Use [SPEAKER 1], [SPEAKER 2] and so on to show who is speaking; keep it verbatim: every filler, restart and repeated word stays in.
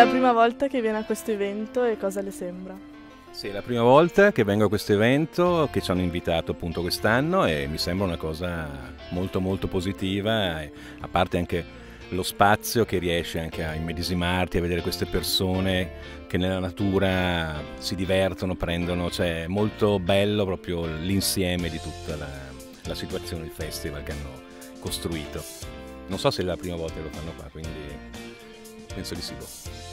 [SPEAKER 1] la prima volta che viene a questo evento e cosa le sembra?
[SPEAKER 2] Sì, è la prima volta che vengo a questo evento, che ci hanno invitato appunto quest'anno e mi sembra una cosa molto molto positiva, e a parte anche lo spazio che riesce anche a immedesimarti, a vedere queste persone che nella natura si divertono, prendono, cioè è molto bello proprio l'insieme di tutta la, la situazione del festival che hanno costruito. Non so se è la prima volta che lo fanno qua, quindi penso di sì.